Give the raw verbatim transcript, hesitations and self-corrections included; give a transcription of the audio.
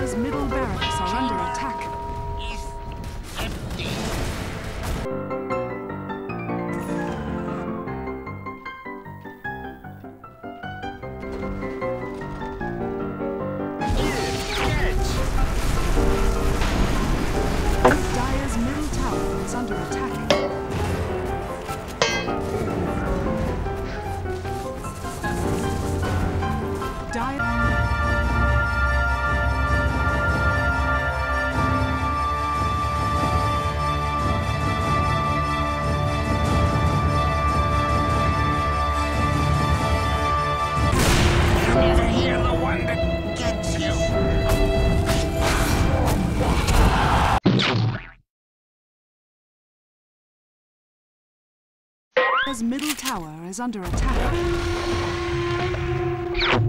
Dire's middle barracks are under attack. Is empty. Dire's middle tower is under attack. Dire... Never hear the one that gets you. Dire's middle tower is under attack.